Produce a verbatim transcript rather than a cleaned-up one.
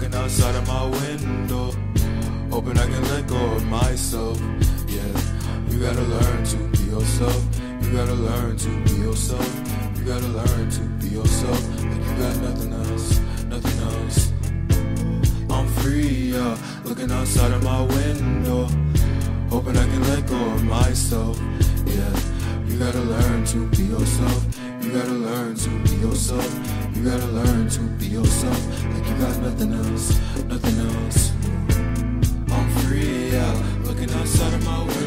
looking outside of my window, hoping I can let go of myself. Yeah, you gotta learn to be yourself. You gotta learn to be yourself. You gotta learn to be yourself. Like you got nothing else, nothing else. I'm free, yeah, looking outside of my window, hoping I can let go of myself. Yeah, you gotta learn to be yourself. You gotta learn to be yourself. You gotta learn to be yourself. Like you got nothing else, nothing else. I'm free, yeah, looking outside of my window.